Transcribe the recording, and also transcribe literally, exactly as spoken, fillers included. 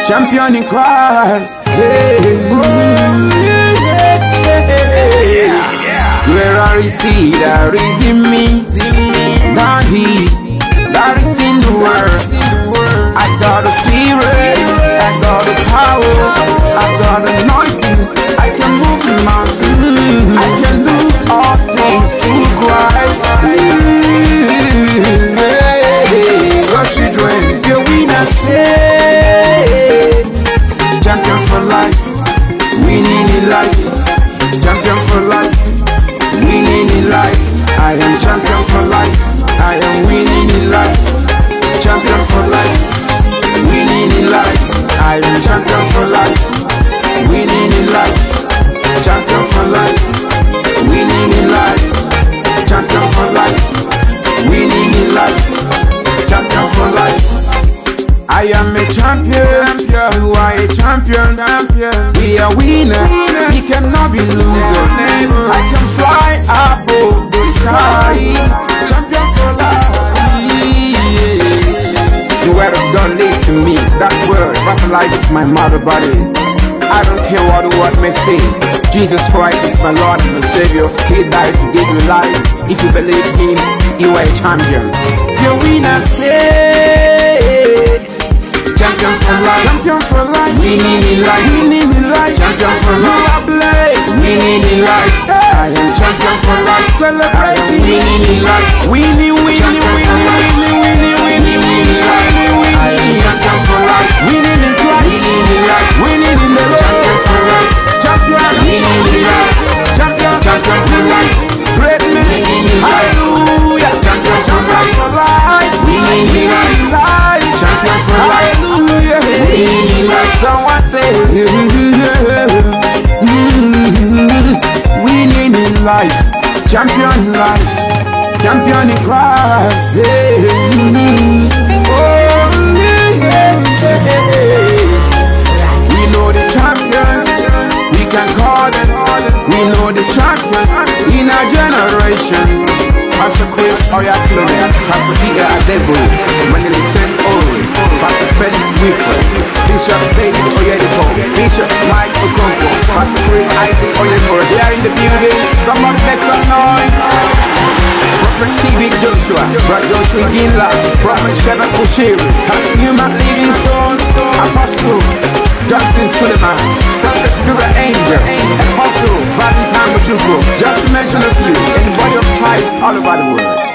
champion in Christ. Yeah. Where I see, there is in me, not he, that is in the world. I got a spirit, I got a power, I got anointing, I can move the mountain, I can do all things through Christ. What you doing? The winner say, champion for life, winning in life, champion for life, winning in life. I am champion for life, I am winning in life, champion for life, winning in life. I am champion for life, winning in life, champion for life, winning in life, champion for life, winning in life, champion for life. I am a champion, you are a champion, we are winners, we cannot be losers. I can fly above the sky, champion for life. The word of God lives in me, that word vitalizes my mother body. I don't care what the world may say, Jesus Christ is my Lord and my Savior. He died to give you life. If you believe Him, you are a champion. The winner say, champion for life, champion for life, winning in life, winning in life, champion for life, you are blessed, winning in life. I am champion for life, celebrating, winning in life, winning, winning, winning, winning, winning, winning, winning, winning. I am champion for life, winning in Christ, winning in life, winning in the Lord, champion for life, champion, winning in life, champion, champion for life, great man, hallelujah, champion for life, winning in life, champion for life, hallelujah, winning in life. Someone say, winning in life, champion in life, champion in Christ. We know the champions, we can call them. We know the champions in our generation. Pastor Chris Oyakhilome, Pastor Iga Adebo, Manili Saint Ori, Pastor Felix Whipper, Bishop David Oyediko, Bishop Mike Okonkwo, Pastor Chris Isaac Oyediko. They are in the building. Somebody make some noise. Prophet T V Joshua, Brother Joshua Ginla, Prophet Sheva Kushiri, Pastor Newman Livingstone, Apostle Justin Suleiman, Prophet Dura Angel, Apostle Valentine Majuko, just to mention a few, in the body of Christ all over the world.